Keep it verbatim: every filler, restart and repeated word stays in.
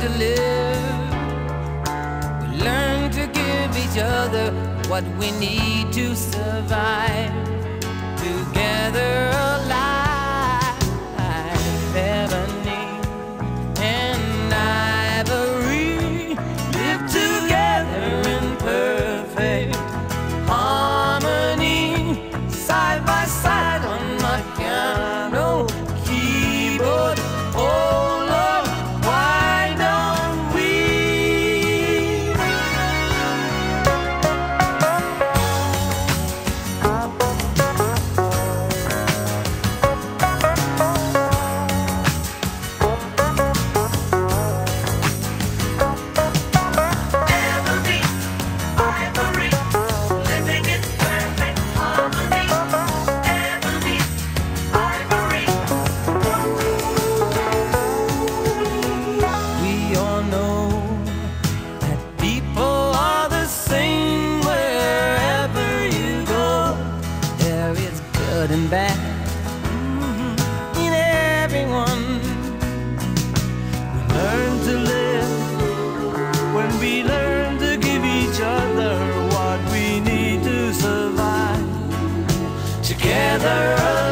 to live. We learn to give each other what we need to survive. Together alive, ebony and ivory live together in perfect harmony, side by side on my piano keyboard. Oh Lord, why don't we? Ebony, ivory, living in perfect harmony. Ebony, ivory. We all know that people are the same wherever you go. There is good and bad in everyone. We learn to live when we learn to give each other what we need to survive. Together